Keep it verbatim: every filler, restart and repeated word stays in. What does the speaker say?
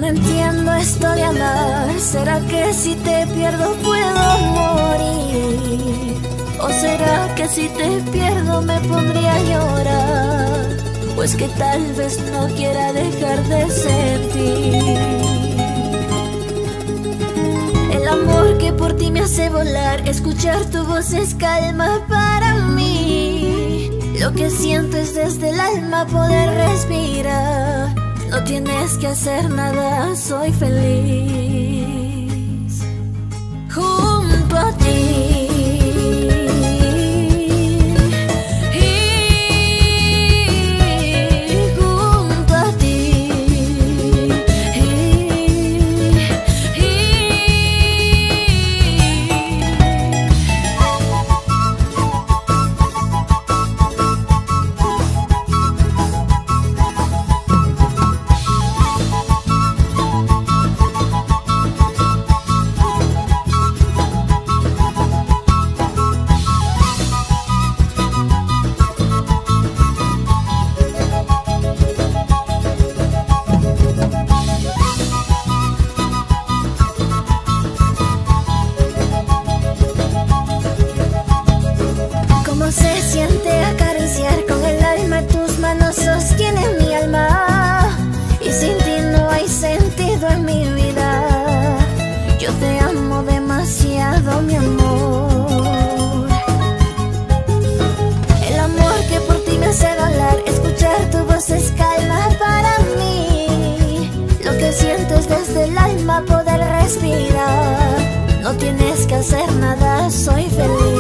no entiendo esto de amar. ¿Será que si te pierdo puedo morir? ¿O será que si te pierdo me pondría a llorar? Pues que tal vez no quiera dejar de sentir el amor que por ti me hace volar. Escuchar tu voz es calma para mí. Lo que siento es desde el alma poder respirar. No tienes que hacer nada, soy feliz junto a ti. Se siente acariciar con el alma, tus manos sostienen mi alma. Y sin ti no hay sentido en mi vida. Yo te amo demasiado, mi amor. El amor que por ti me hace volar. Escuchar tu voz es calma para mí. Lo que siento es desde el alma poder respirar. No tienes que hacer nada, soy feliz.